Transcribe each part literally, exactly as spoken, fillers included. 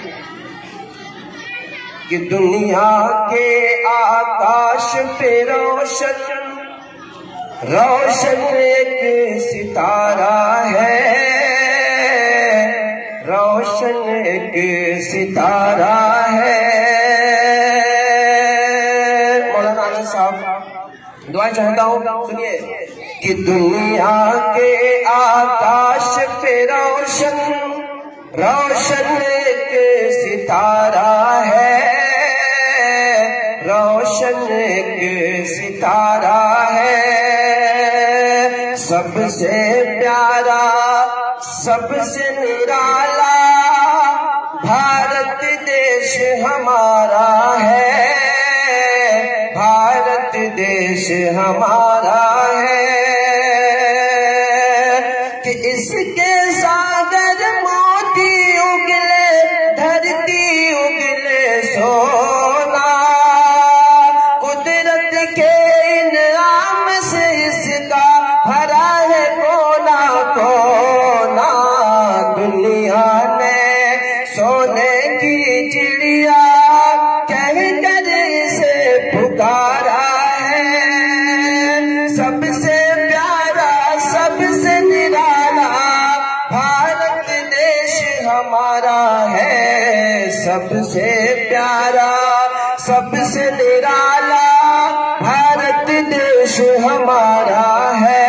कि दुनिया के आकाश पे रोशन रोशन एक सितारा है, रोशन एक सितारा है। मौलाना आनंद साहब दुआ चाहता हूँ, सुनिए कि दुनिया के आकाश पे रोशन रोशन एक सितारा है, रोशन एक सितारा है। सबसे प्यारा सबसे निराला भारत देश हमारा है, भारत देश हमारा है। कि इसके सागर मोती उगले धरती उगले सोना, कुदरत के इनाम से इसका भरा है कोना कोना। दुनिया ने सोने की चिड़िया कह कर इसे पुकारा है, सबसे प्यारा सबसे निराला भारत देश हमारा है, सबसे प्यारा सबसे निराला भारत देश हमारा है,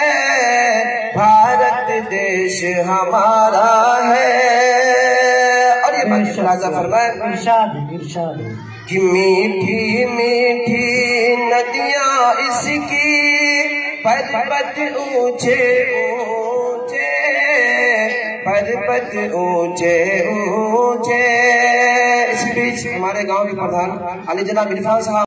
भारत देश हमारा है। और ये बात फरमाए इरशाद इरशाद कि मीठी मीठी नदियां इसकी पर्वत ऊंचे ऊंचे, पर्वत ऊंचे ऊंचे। इस बीच हमारे गांव के प्रधान अली जनाब इरफान साहब